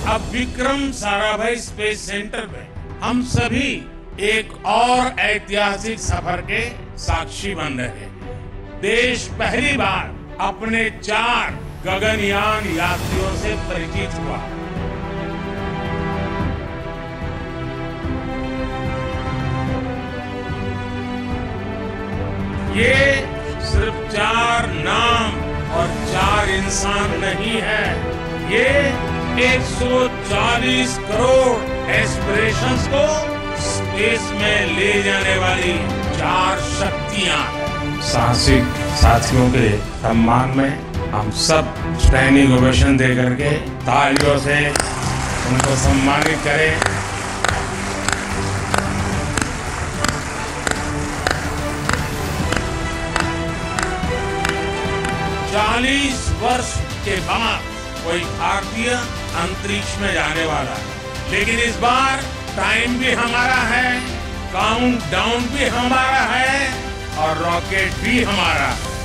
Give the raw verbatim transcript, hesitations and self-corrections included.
अब Vikram Sarabhai space centre में हम सभी एक और ऐतिहासिक सफर के साक्षी बन रहे हैं। देश पहली बार अपने चार गगनयान यात्रियों से परिचित हुआ। ये सिर्फ चार नाम और चार इंसान नहीं है, ये एक सौ चालीस करोड़ एस्पिरेशंस को स्पेस में ले जाने वाली चार शक्तियां। साहसिक साथियों के सम्मान में हम सब स्टैंडिंग ओवेशन दे करके तालियों से उनको सम्मानित करें। चालीस वर्ष के बाद कोई भारतीय अंतरिक्ष में जाने वाला है, लेकिन इस बार टाइम भी हमारा है, काउंट डाउन भी हमारा है और रॉकेट भी हमारा है।